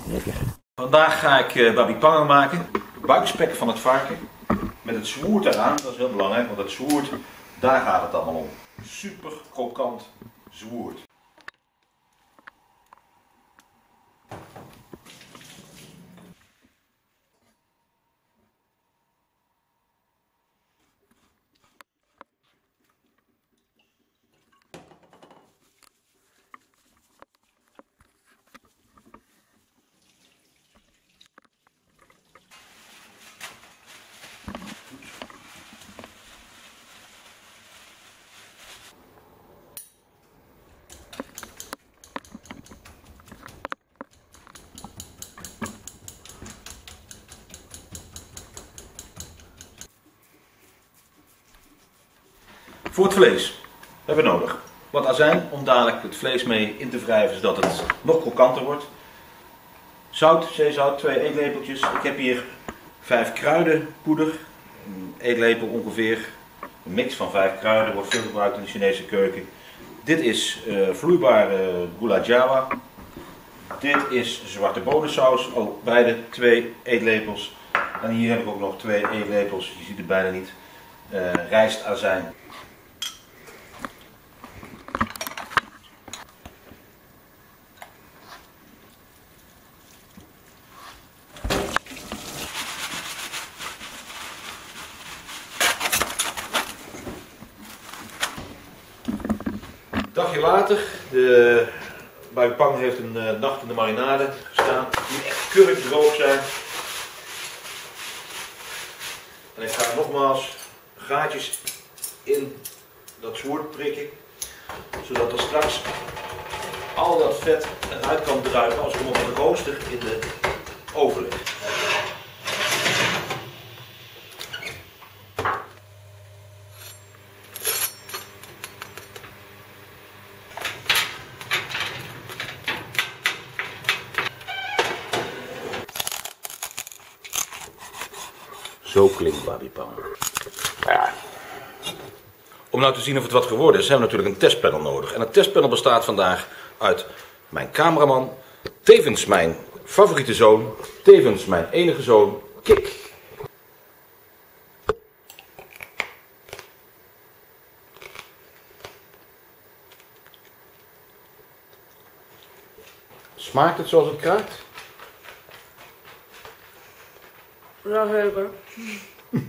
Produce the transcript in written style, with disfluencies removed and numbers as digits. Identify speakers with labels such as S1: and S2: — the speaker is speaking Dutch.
S1: Lekker.
S2: Vandaag ga ik babipangang maken. Buikspek van het varken. Met het zwoerd eraan, dat is heel belangrijk, want het zwoerd, daar gaat het allemaal om. Super krokant zwoerd. Voor het vlees hebben we nodig wat azijn om dadelijk het vlees mee in te wrijven zodat het nog krokanter wordt. Zout, zeezout, 2 eetlepeltjes. Ik heb hier 5 kruidenpoeder, een eetlepel ongeveer. Een mix van 5 kruiden wordt veel gebruikt in de Chinese keuken. Dit is vloeibare gulai Jawa. Dit is zwarte bonensaus, ook beide 2 eetlepels. En hier heb ik ook nog 2 eetlepels, je ziet het bijna niet, rijstazijn. Een dagje later, de buikpang heeft een nacht in de marinade gestaan. Die moet echt kurkdroog zijn. En ik ga nogmaals gaatjes in dat zwoerd prikken, zodat er straks al dat vet eruit kan druipen als ik hem op de rooster in de oven leg. Zo klinkt babipangang. Ja. Om nou te zien of het wat geworden is, hebben we natuurlijk een testpanel nodig. En het testpanel bestaat vandaag uit mijn cameraman, tevens mijn favoriete zoon, tevens mijn enige zoon, Kik. Smaakt het zoals het kruidt?
S3: Ja, zeker.